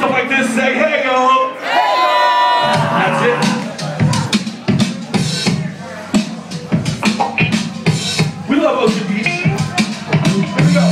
like this, say, hey, y'all. That's it. We love Ocean Beach. Here we go.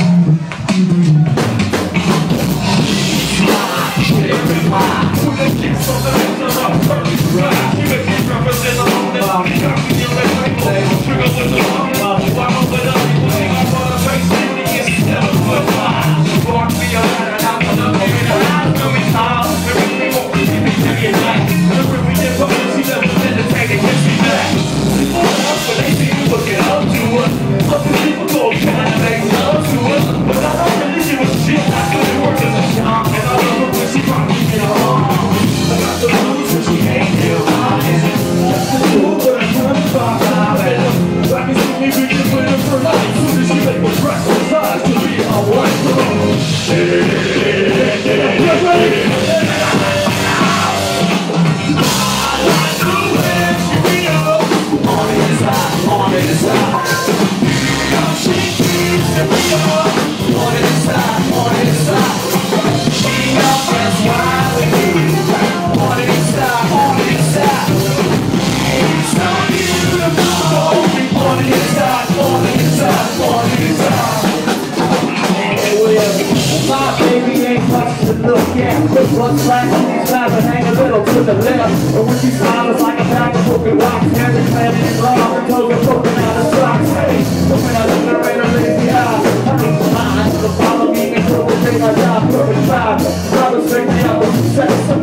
Look at quick blood slash these guys and hang a little to the left. But when she smiles like a bag of broken rocks, every planet in love, her toes are poking out of socks. Hey, but when I look at her in her lazy eyes, I need some eyes to follow me until the day I die. Perfect vibe, I was straight out with success.